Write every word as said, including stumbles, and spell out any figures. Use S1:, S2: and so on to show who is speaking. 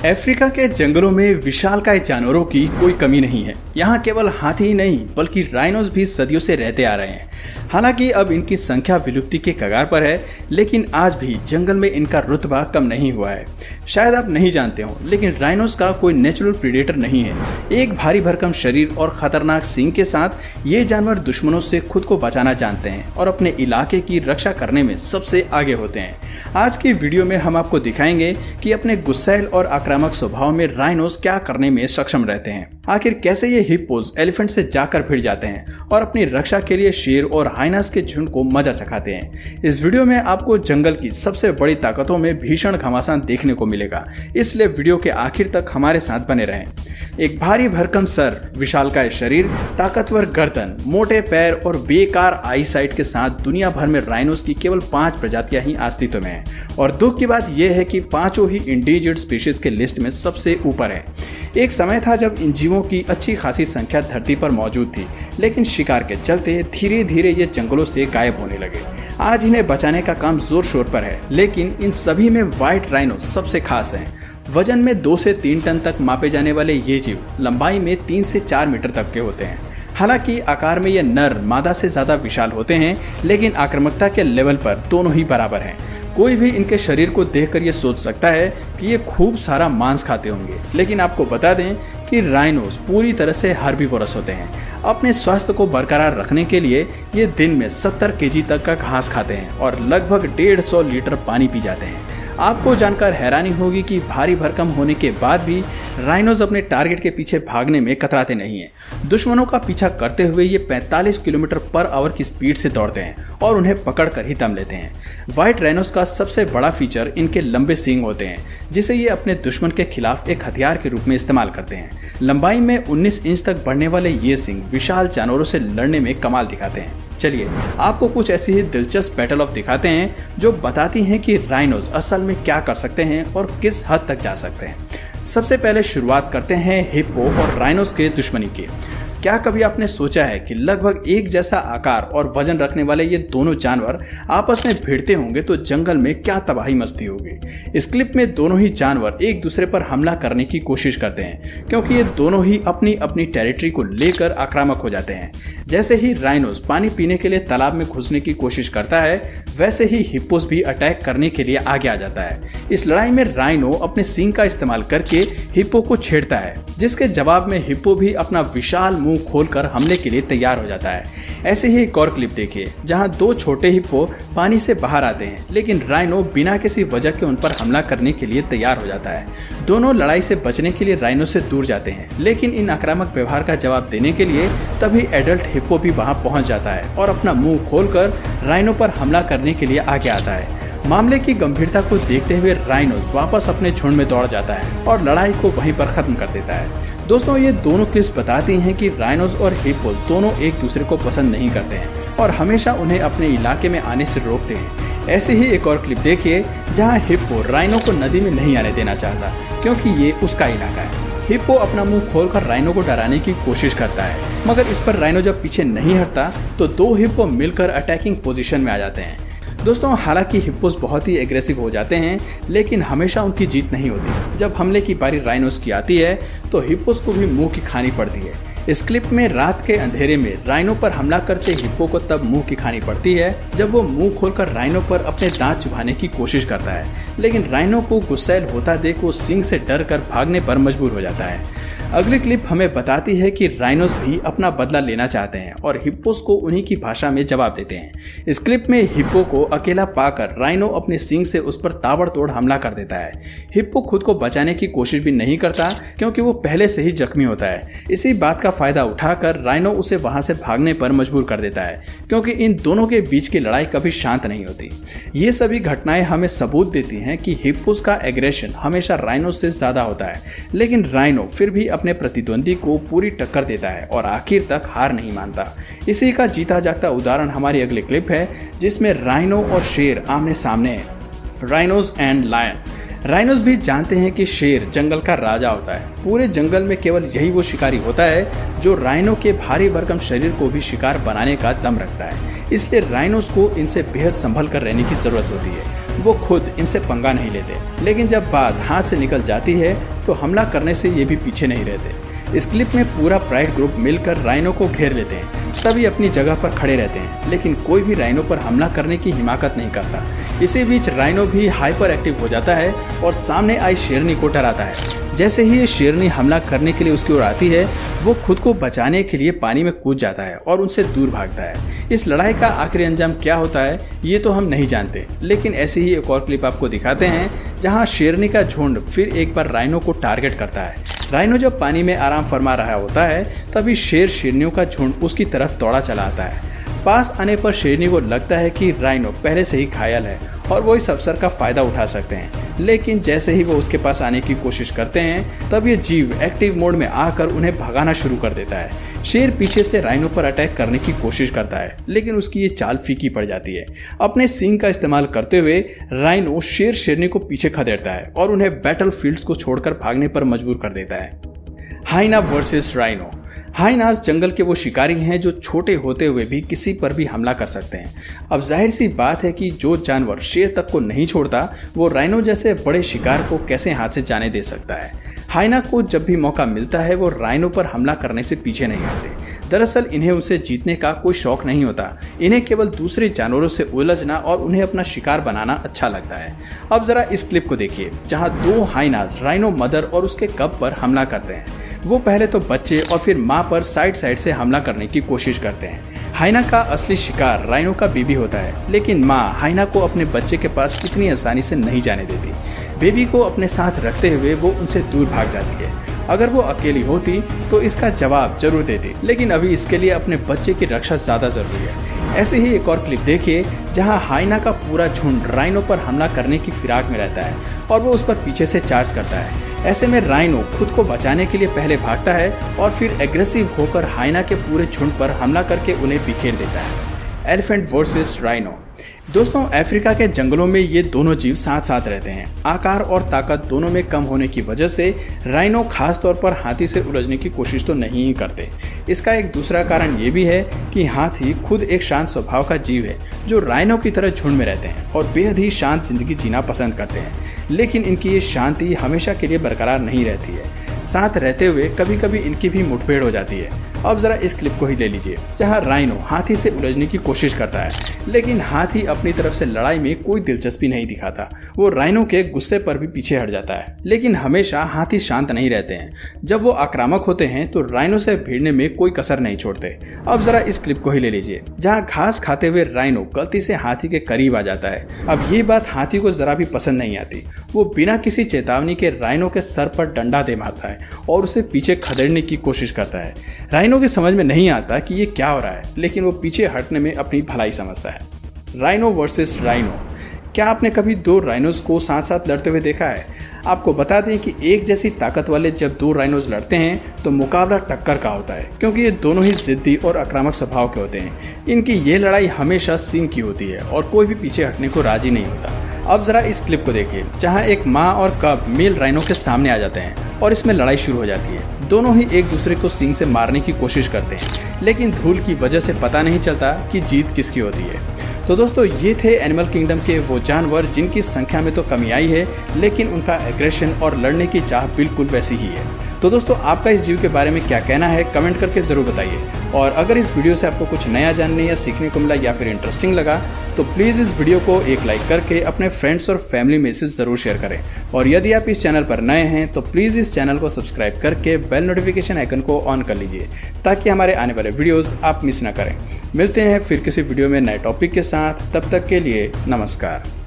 S1: Africa के जंगलों में विशालकाय जानवरों की कोई कमी नहीं है। यहाँ केवल हाथी ही नहीं बल्कि राइनोस भी सदियों से रहते आ रहे हैं। हालांकि अब इनकी संख्या विलुप्ति के कगार पर है, लेकिन आज भी जंगल में इनका रुतबा कम नहीं हुआ है। शायद आप नहीं जानते हो, लेकिन राइनोस का कोई नेचुरल प्रीडेटर नहीं है। एक भारी भरकम शरीर और खतरनाक सींग के साथ ये जानवर दुश्मनों से खुद को बचाना जानते हैं और अपने इलाके की रक्षा करने में सबसे आगे होते हैं। आज की वीडियो में हम आपको दिखाएंगे कि अपने गुस्सैल और आक्रामक स्वभाव में राइनोस क्या करने में सक्षम रहते हैं। आखिर कैसे ये हिप्पोज एलिफेंट से जाकर भिड़ जाते हैं और अपनी रक्षा के लिए शेर और हाइनास के झुंड को मजा चखाते हैं। इस वीडियो में आपको जंगल की सबसे बड़ी ताकतों में भीषण घमासान देखने को मिलेगा, इसलिए वीडियो के आखिर तक हमारे साथ बने रहें। एक भारी भरकम सर, विशालकाय शरीर, ताकतवर गर्दन, मोटे पैर और बेकार आई साइट के साथ दुनिया भर में राइनोस की केवल पांच प्रजातियां ही अस्तित्व में हैं। और दुख की बात यह है कि पांचों ही इंडेंजर्ड स्पीशीज के लिस्ट में सबसे ऊपर है। एक समय था जब इन जीवों की अच्छी खासी संख्या धरती पर मौजूद थी, लेकिन शिकार के चलते धीरे धीरे ये जंगलों से गायब होने लगे। आज इन्हें बचाने का काम जोर शोर पर है, लेकिन इन सभी में व्हाइट राइनो सबसे खास है। वजन में दो से तीन टन तक मापे जाने वाले ये जीव लंबाई में तीन से चार मीटर तक के होते हैं। हालांकि आकार में ये नर मादा से ज्यादा विशाल होते हैं, लेकिन आक्रामकता के लेवल पर दोनों ही बराबर हैं। कोई भी इनके शरीर को देखकर ये सोच सकता है कि ये खूब सारा मांस खाते होंगे, लेकिन आपको बता दें कि राइनोस पूरी तरह से हर्बीवोरस होते हैं। अपने स्वास्थ्य को बरकरार रखने के लिए ये दिन में सत्तर केजी तक का घास खाते हैं और लगभग डेढ़ सौ लीटर पानी पी जाते हैं। आपको जानकर हैरानी होगी कि भारी भरकम होने के बाद भी राइनोस अपने टारगेट के पीछे भागने में कतराते नहीं हैं। दुश्मनों का पीछा करते हुए ये पैंतालीस किलोमीटर पर आवर की स्पीड से दौड़ते हैं और उन्हें पकड़कर ही दम लेते हैं। व्हाइट राइनोस का सबसे बड़ा फीचर इनके लंबे सींग होते हैं, जिसे ये अपने दुश्मन के खिलाफ एक हथियार के रूप में इस्तेमाल करते हैं। लंबाई में उन्नीस इंच तक बढ़ने वाले ये सींग विशाल जानवरों से लड़ने में कमाल दिखाते हैं। चलिए आपको कुछ ऐसी ही दिलचस्प बैटल ऑफ दिखाते हैं जो बताती हैं कि राइनोस असल में क्या कर सकते हैं और किस हद तक जा सकते हैं। सबसे पहले शुरुआत करते हैं हिप्पो और राइनोस के दुश्मनी की। क्या कभी आपने सोचा है कि लगभग एक जैसा आकार और वजन रखने वाले ये दोनों जानवर आपस में भिड़ते होंगे तो जंगल में क्या तबाही मस्ती होगी। इस क्लिप में दोनों ही जानवर एक दूसरे पर हमला करने की कोशिश करते हैं, क्योंकि ये दोनों ही अपनी अपनी टेरिटरी को लेकर आक्रामक हो जाते हैं। जैसे ही राइनोस पानी पीने के लिए तालाब में घुसने की कोशिश करता है, वैसे ही हिप्पोस भी अटैक करने के लिए आगे आ जाता है। इस लड़ाई में राइनो अपने सींग का इस्तेमाल करके हिप्पो को छेड़ता है, जिसके जवाब में हिप्पो भी अपना विशाल मुंह खोलकर हमले के लिए तैयार हो जाता है। ऐसे ही एक और क्लिप देखिए जहां दो छोटे हिप्पो पानी से बाहर आते हैं, लेकिन राइनो बिना किसी वजह के उन पर हमला करने के लिए तैयार हो जाता है। दोनों लड़ाई से बचने के लिए राइनो से दूर जाते हैं, लेकिन इन आक्रामक व्यवहार का जवाब देने के लिए तभी एडल्ट हिप्पो भी वहां पहुंच जाता है और अपना मुंह खोलकर राइनो पर हमला करने के लिए आगे आता है। मामले की गंभीरता को देखते हुए राइनोस वापस अपने झुंड में दौड़ जाता है और लड़ाई को वहीं पर खत्म कर देता है। दोस्तों, ये दोनों क्लिप्स बताती हैं कि राइनोस और हिप्पोस दोनों एक दूसरे को पसंद नहीं करते हैं और हमेशा उन्हें अपने इलाके में आने से रोकते हैं। ऐसे ही एक और क्लिप देखिए जहां हिप्पो राइनो को नदी में नहीं आने देना चाहता, क्योंकि ये उसका इलाका है। हिप्पो अपना मुंह खोलकर राइनो को डराने की कोशिश करता है, मगर इस पर राइनो जब पीछे नहीं हटता तो दो हिप्पो मिलकर अटैकिंग पोजीशन में आ जाते हैं। दोस्तों, हालांकि हिप्पोस बहुत ही एग्रेसिव हो जाते हैं, लेकिन हमेशा उनकी जीत नहीं होती। जब हमले की बारी राइनोस की आती है तो हिप्पोस को भी मुंह की खानी पड़ती है। इस क्लिप में रात के अंधेरे में राइनो पर हमला करते हिप्पो को तब मुंह की खानी पड़ती है जब वो मुंह खोलकर राइनो पर अपने दांत चुभाने की कोशिश करता है, लेकिन राइनो को गुस्सैल होता देख वो सींग से डर कर भागने पर मजबूर हो जाता है। अगली क्लिप हमें बताती है कि राइनोस भी अपना बदला लेना चाहते हैं और हिप्पोस को उन्हीं की भाषा में जवाब देते हैं। इस क्लिप में हिप्पो को अकेला पाकर राइनो अपने सींग से उस पर ताबड़तोड़ हमला कर देता है। हिप्पो खुद को बचाने की कोशिश भी नहीं करता, क्योंकि वो पहले से ही जख्मी होता है। इसी बात का फायदा उठाकर राइनो उसे वहां से भागने पर मजबूर कर देता है, क्योंकि इन दोनों के बीच की लड़ाई कभी शांत नहीं होती। ये सभी घटनाएं हमें सबूत देती हैं कि हिप्पोस का एग्रेशन हमेशा राइनो से ज्यादा होता है, लेकिन राइनो फिर भी अपने प्रतिद्वंदी को पूरी टक्कर देता है और आखिर तक हार नहीं मानता। इसी का जीता जागता उदाहरण हमारी अगली क्लिप है, जिसमें राइनो और शेर आमने सामने है। Rhinos and lion. राइनोस भी जानते हैं कि शेर जंगल का राजा होता है। पूरे जंगल में केवल यही वो शिकारी होता है जो राइनो के भारी भरकम शरीर को भी शिकार बनाने का दम रखता है। इसलिए राइनोस को इनसे बेहद संभल कर रहने की जरूरत होती है। वो खुद इनसे पंगा नहीं लेते, लेकिन जब बात हाथ से निकल जाती है तो हमला करने से ये भी पीछे नहीं रहते। इस क्लिप में पूरा प्राइड ग्रुप मिलकर राइनो को घेर लेते हैं। सभी अपनी जगह पर खड़े रहते हैं, लेकिन कोई भी राइनो पर हमला करने की हिमाकत नहीं करता। इसी बीच राइनो भी हाइपर एक्टिव हो जाता है और सामने आई शेरनी को डराता है। जैसे ही ये शेरनी हमला करने के लिए उसकी ओर आती है, वो खुद को बचाने के लिए पानी में कूद जाता है और उनसे दूर भागता है। इस लड़ाई का आखिरी अंजाम क्या होता है ये तो हम नहीं जानते, लेकिन ऐसी ही एक और क्लिप आपको दिखाते हैं जहां शेरनी का झुंड फिर एक बार राइनो को टारगेट करता है। राइनो जब पानी में आराम फरमा रहा होता है तभी शेर शेरनियों का झुंड उसकी तरफ दौड़ा चला आता है। पास आने पर शेरनी को लगता है कि राइनो पहले से ही घायल है और वो इस अवसर का फायदा उठा सकते हैं, लेकिन जैसे ही वो उसके पास आने की कोशिश करते हैं तब ये जीव एक्टिव मोड में आकर उन्हें भगाना शुरू कर देता है। शेर पीछे से राइनो पर अटैक करने की कोशिश करता है, लेकिन उसकी ये चाल फीकी पड़ जाती है। अपने सींग का इस्तेमाल करते हुए राइनो शेर शेरनी को पीछे खदेड़ता है और उन्हें बैटल फील्ड्स को छोड़कर भागने पर मजबूर कर देता है। Hyena versus rhino. हाइनास जंगल के वो शिकारी हैं जो छोटे होते हुए भी किसी पर भी हमला कर सकते हैं। अब जाहिर सी बात है कि जो जानवर शेर तक को नहीं छोड़ता वो राइनो जैसे बड़े शिकार को कैसे हाथ से जाने दे सकता है। हाइना को जब भी मौका मिलता है वो राइनो पर हमला करने से पीछे नहीं हटते। दरअसल इन्हें उनसे जीतने का कोई शौक नहीं होता, इन्हें केवल दूसरे जानवरों से उलझना और उन्हें अपना शिकार बनाना अच्छा लगता है। अब जरा इस क्लिप को देखिए जहां दो हाइनास राइनो मदर और उसके कब पर हमला करते हैं। वो पहले तो बच्चे और फिर माँ पर साइड साइड से हमला करने की कोशिश करते हैं। हाइना का असली शिकार राइनो का बेबी होता है, लेकिन माँ हाइना को अपने बच्चे के पास इतनी आसानी से नहीं जाने देती। बेबी को अपने साथ रखते हुए वो उनसे दूर भाग जाती है। अगर वो अकेली होती तो इसका जवाब जरूर देती, लेकिन अभी इसके लिए अपने बच्चे की रक्षा ज्यादा जरूरी है। ऐसे ही एक और क्लिप देखिए जहां हाइना का पूरा झुंड राइनो पर हमला करने की फिराक में रहता है और वो उस पर पीछे से चार्ज करता है। ऐसे में राइनो खुद को बचाने के लिए पहले भागता है और फिर एग्रेसिव होकर हाइना के पूरे झुंड पर हमला करके उन्हें बिखेर देता है। Elephant versus rhino. दोस्तों, अफ्रीका के जंगलों में ये दोनों जीव साथ साथ रहते हैं। आकार और ताकत दोनों में कम होने की वजह से राइनो खास तौर पर हाथी से उलझने की कोशिश तो नहीं ही करते। इसका एक दूसरा कारण ये भी है कि हाथी खुद एक शांत स्वभाव का जीव है जो राइनो की तरह झुंड में रहते हैं और बेहद ही शांत जिंदगी जीना पसंद करते हैं। लेकिन इनकी ये शांति हमेशा के लिए बरकरार नहीं रहती है। साथ रहते हुए कभी कभी इनकी भी मुठभेड़ हो जाती है। अब जरा इस क्लिप को ही ले लीजिए जहां राइनो हाथी से उलझने की कोशिश करता है, लेकिन हाथी अपनी तरफ से लड़ाई में कोई दिलचस्पी नहीं दिखाता। वो राइनो के गुस्से पर भी पीछे हट जाता है। लेकिन हमेशा हाथी शांत नहीं रहते हैं। जब वो आक्रामक होते हैं तो राइनो से भिड़ने में कोई कसर नहीं छोड़ते। अब जरा इस क्लिप को ही ले लीजिए जहाँ घास खाते हुए राइनो गलती से हाथी के करीब आ जाता है। अब ये बात हाथी को जरा भी पसंद नहीं आती। वो बिना किसी चेतावनी के राइनो के सर पर डंडा दे मारता है और उसे पीछे खदेड़ने की कोशिश करता है। राइनो के समझ में नहीं आता कि ये क्या हो रहा है, लेकिन वो पीछे हटने में अपनी भलाई समझता है। Rhino versus rhino. क्या आपने कभी दो राइनोज को साथ साथ लड़ते हुए देखा है? आपको बता दें कि एक जैसी ताकत वाले जब दो राइनोज लड़ते हैं तो मुकाबला टक्कर का होता है, क्योंकि ये दोनों ही जिद्दी और आक्रामक स्वभाव के होते हैं। इनकी ये लड़ाई हमेशा सींग की होती है और कोई भी पीछे हटने को राजी नहीं होता। अब जरा इस क्लिप को देखिए जहां एक माँ और कब मेल राइनो के सामने आ जाते हैं और इसमें लड़ाई शुरू हो जाती है। दोनों ही एक दूसरे को सींग से मारने की कोशिश करते हैं, लेकिन धूल की वजह से पता नहीं चलता कि जीत किसकी होती है। तो दोस्तों, ये थे एनिमल किंगडम के वो जानवर जिनकी संख्या में तो कमी आई है, लेकिन उनका एग्रेशन और लड़ने की चाह बिल्कुल वैसी ही है। तो दोस्तों, आपका इस जीव के बारे में क्या कहना है कमेंट करके जरूर बताइए। और अगर इस वीडियो से आपको कुछ नया जानने या सीखने को मिला या फिर इंटरेस्टिंग लगा तो प्लीज़ इस वीडियो को एक लाइक करके अपने फ्रेंड्स और फैमिली में से ज़रूर शेयर करें। और यदि आप इस चैनल पर नए हैं तो प्लीज़ इस चैनल को सब्सक्राइब करके बेल नोटिफिकेशन आइकन को ऑन कर लीजिए ताकि हमारे आने वाले वीडियोज़ आप मिस ना करें। मिलते हैं फिर किसी वीडियो में नए टॉपिक के साथ, तब तक के लिए नमस्कार।